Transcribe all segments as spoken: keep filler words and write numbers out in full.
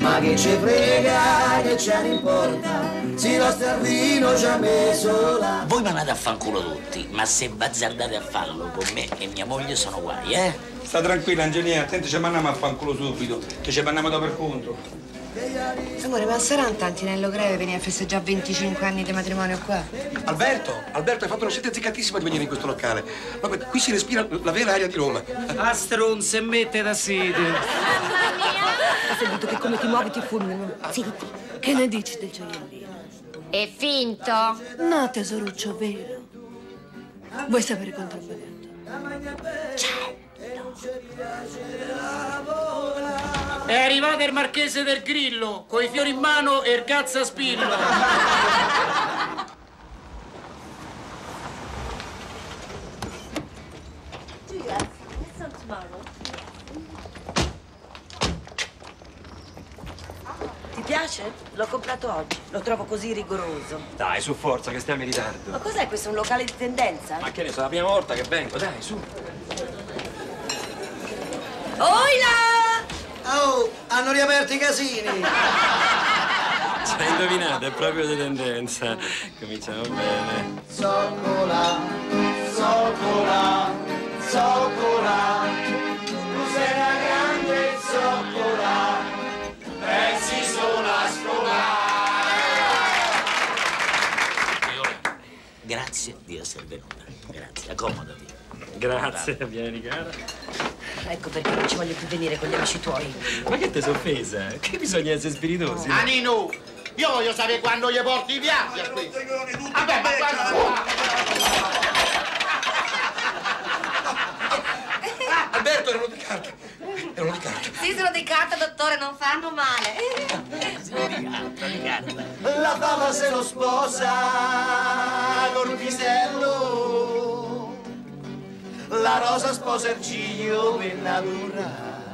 Ma che ci frega, che ce ne importa, si nostro arrino ci ha messo là. Voi mandate a fanculo tutti, ma se bazzardate a farlo con me e mia moglie sono guai, eh? Sta tranquilla, Angelina, attenti, ci mandiamo a fanculo subito, che ci mandiamo da per conto. Amore, ma saranno tanti Nello Greve venire a festeggiare venticinque anni di matrimonio qua? Alberto, Alberto, hai fatto una scelta azzeccatissima di venire in questo locale. Ma qui si respira la vera aria di Roma. A stronze, mette da sede. Ho sentito che come ti muovi ti fulmino. Zitti. Che ne dici del gioiellino? È finto? No, tesoruccio, vero. Vuoi sapere quanto ho pagato? Ciao. È arrivato il marchese del Grillo, coi fiori in mano e il cazzaspillo. Ti piace? L'ho comprato oggi. Lo trovo così rigoroso. Dai, su forza, che stiamo in ritardo. Ma cos'è questo? Un locale di tendenza? Ma che ne so, la prima volta che vengo, dai, su. Oila! Oh, hanno riaperto i casini. Ci hai indovinato, è proprio di tendenza. Cominciamo bene. Zoccola, zoccola, zoccola, tu sei una grande zoccola, pensi solo a scolare. Grazie di essere venuta. Grazie, accomodati. Grazie, vieni cara. Ecco perché non ci voglio più venire con gli amici tuoi. Ma che te sei offesa? Che bisogna essere spiritosi? Anino, io voglio sapere quando gli porti i viaggi a qui. Vabbè, ma guarda. Alberto, erano di carta. Erano di carta. Sì, sono di carta, dottore, non fanno male. Sono di carta, di carta. La fava se lo sposa col pisello, la rosa sposa il ciglio per natura.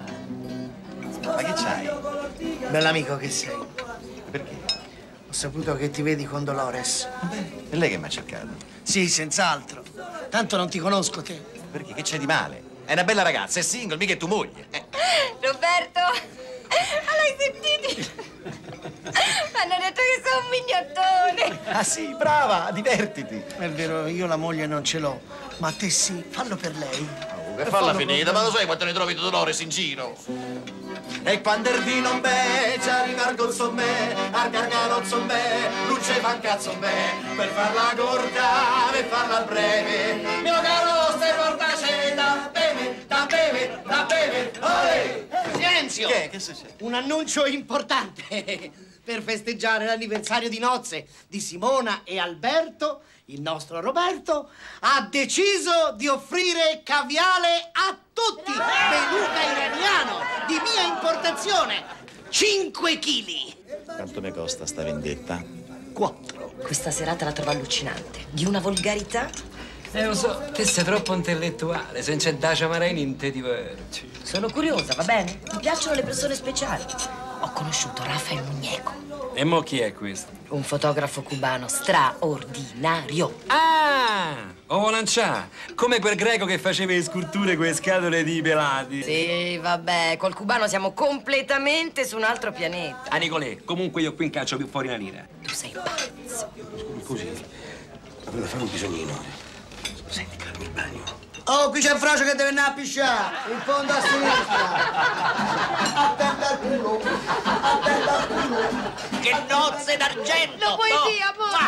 Ma che c'hai? Bell'amico che sei. Perché? Ho saputo che ti vedi con Dolores. È lei che mi ha cercato. Sì, senz'altro. Tanto non ti conosco te. Perché? Che c'è di male? È una bella ragazza, è single, mica è tua moglie. Eh. Roberto, l'hai sentito? Hanno detto che sono un mignottone. Ah sì, brava, divertiti. È vero, io la moglie non ce l'ho, ma te sì, fallo per lei. Oh, che falla finita, ma lo sai quanto ne trovi tu Dolores in giro? E quando il vino me, ci rimarco il sommè, al gargarozzo me, luce fa un cazzo me, per farla corta, per farla breve, mio caro stai portace da beve, da beve, da beve, olè! Silenzio! Che? Che succede? Un annuncio importante. Per festeggiare l'anniversario di nozze di Simona e Alberto, il nostro Roberto ha deciso di offrire caviale a tutti. Beluga iraniano di mia importazione, cinque chili. Quanto mi costa sta vendetta? quattro. Questa serata la trovo allucinante. Di una volgarità. Eh, lo so, te sei troppo intellettuale, se non c'è da ciamare niente diverti. Sono curiosa, va bene? Mi piacciono le persone speciali. Ho conosciuto Rafael Muñeco. E mo chi è questo? Un fotografo cubano straordinario. Ah! Oh, lancià! Come quel greco che faceva le sculture con le scatole di pelati. Sì, vabbè, col cubano siamo completamente su un altro pianeta. Ah, Nicolè, comunque io qui in calcio più fuori una lira. Tu sei pazzo. Scusi, Devo fare un bisognino. Senti, calmi il bagno. Oh, qui c'è un frocio che deve andare a pisciare, in fondo a sinistra. Attenta al culo, attenta al culo. Che nozze d'argento! Lo puoi no. dire, amore?